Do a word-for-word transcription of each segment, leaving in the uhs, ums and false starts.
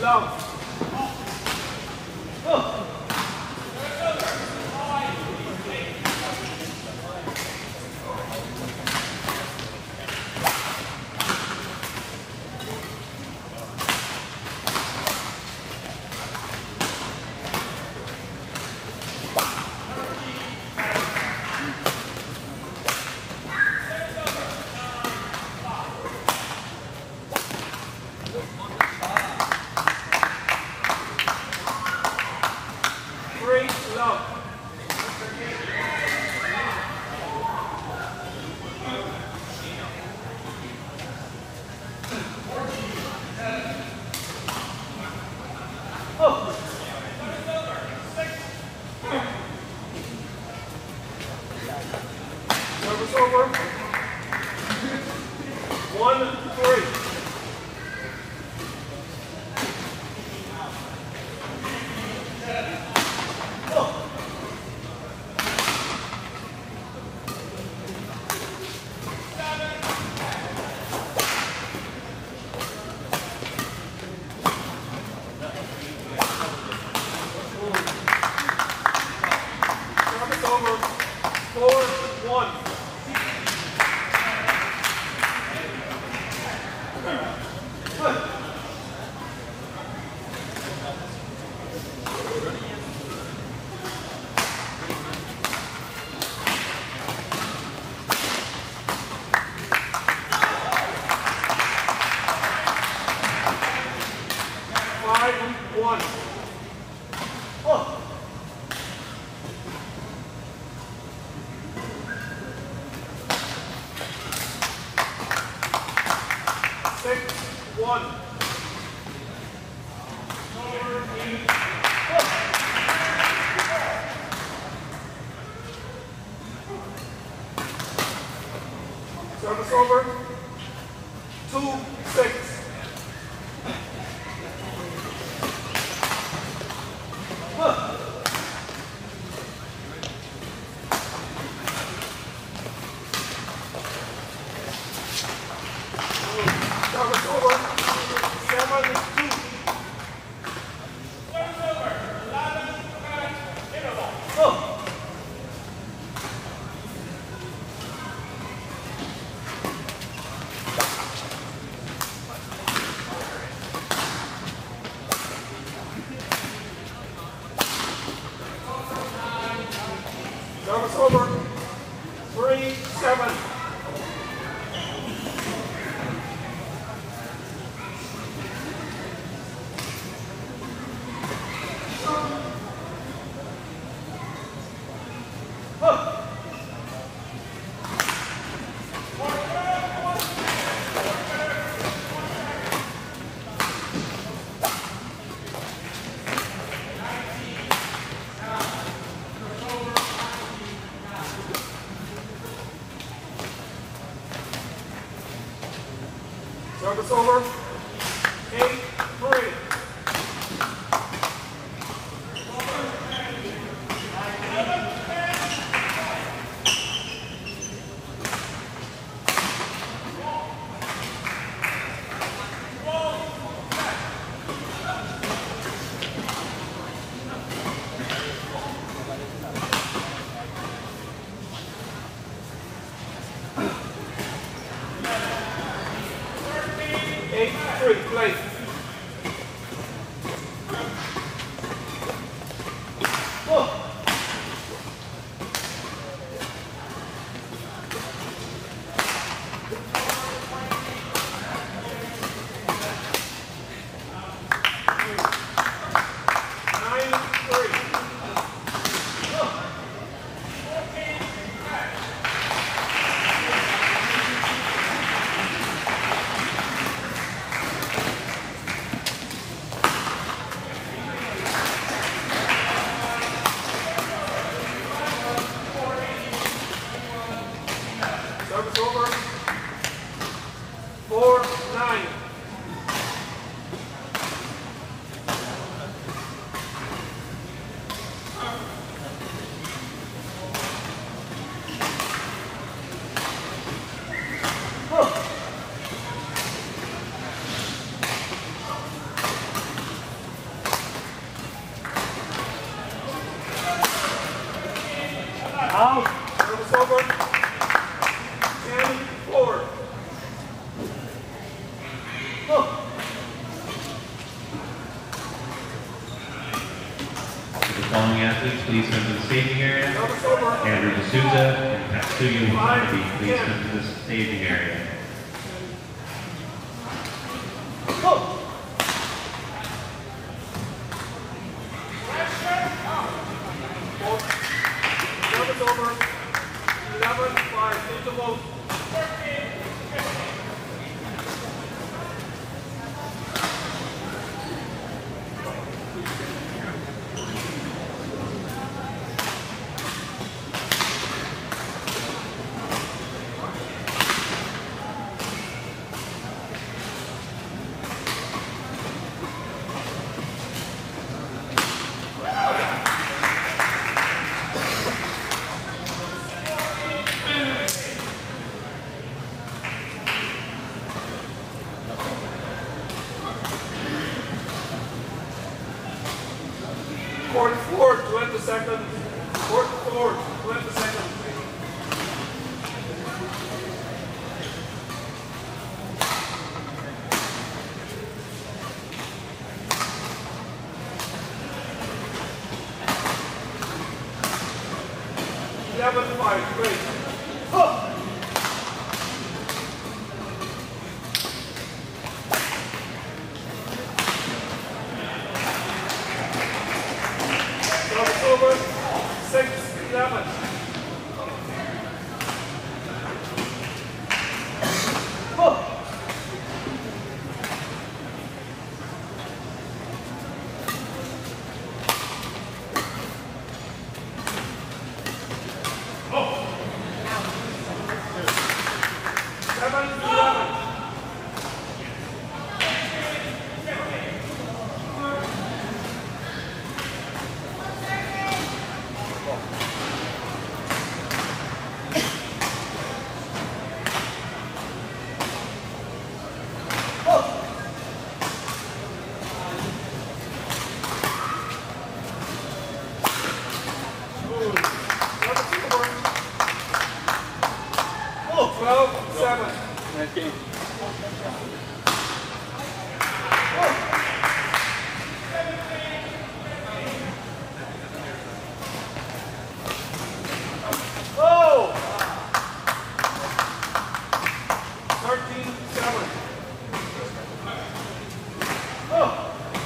love. Oh. Service over. One, three. Service over. Four, one. Five, one. Oh. Six, one. Service over. Two, six. Service over. Seven, two. Service over. Eleven, five, interval. Oh. Service over. Three, seven. Service over. Eight, three. Eight, three, play. Oh. Nine, three. Oh. Service over. Four, nine. The following athletes, please come to the staging area. Andrew D'Souza and Tatsuya Watanabe, please come to the staging area. Court four, twenty seconds. Court four, twenty seconds. Eleven five, great. Huh. Over six, eleven. Oh. Oh. Seven, eleven. twelve, seven. Okay. Oh! thirteen, seven. Oh!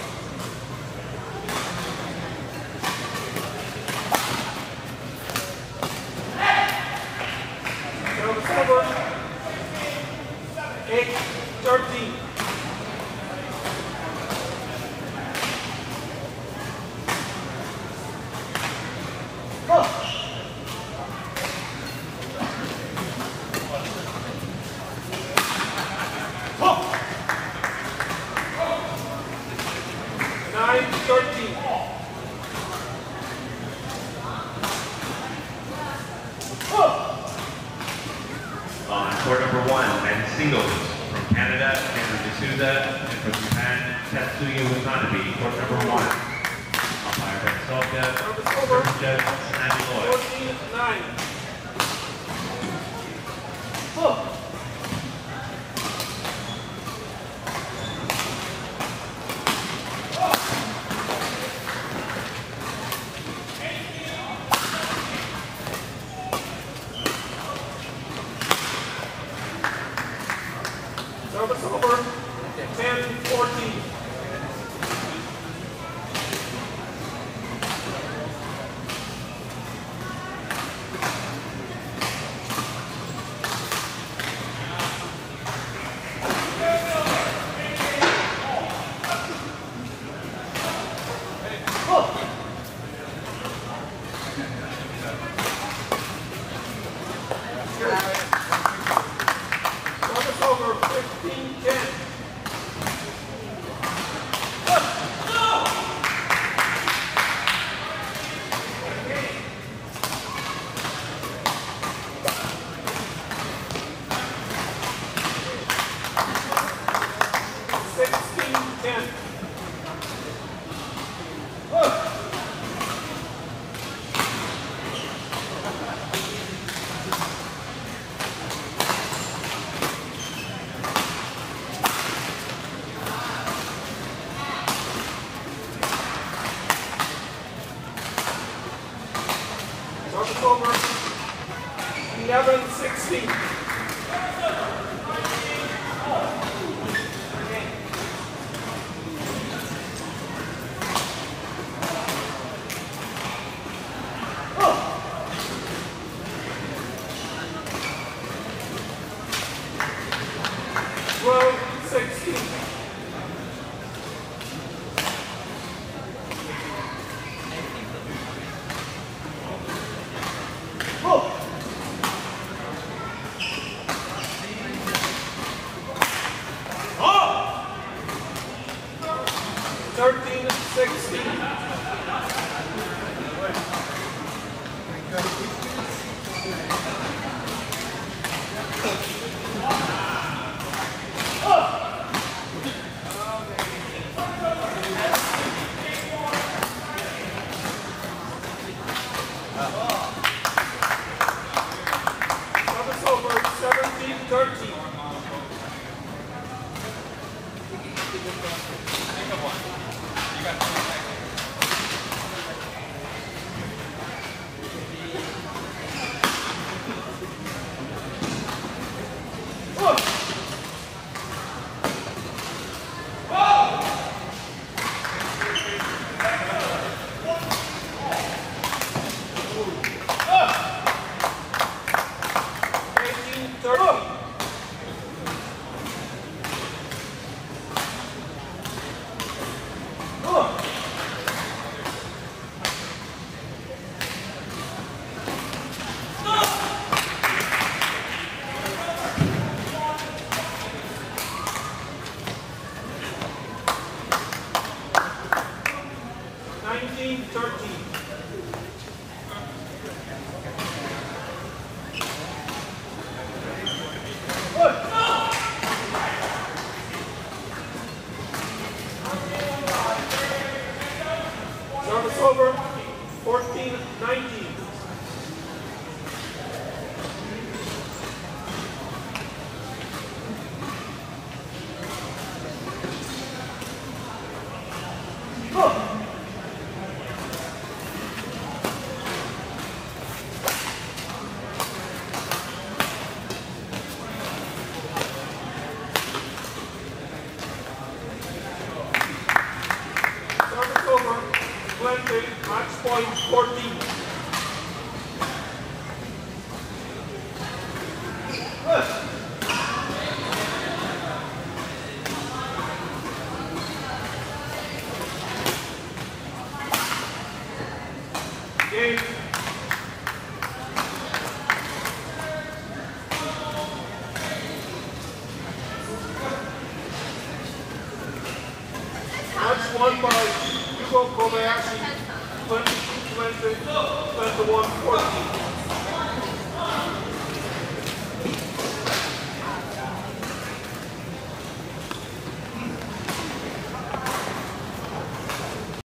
eight, thirteen. Oh. Oh. nine, thirteen. On court number one, men's singles, from Canada, Andrew D'Souza, and from Japan, Tatsuya Watanabe, court number one. Umpire Ben Solka, service judge Sandy Lloyd. fourteen, nine. Oh. Service over, ten, fourteen. twelve sixteen. thirteen sixteen. Service over, seventeen thirteen. eighteen thirteen. nineteen thirteen. Service over, fourteen nineteen. Service over, twenty, match point fourteen. Game. Match won by Hugo Kobayashi, twenty-two twenty, twenty-one fourteen.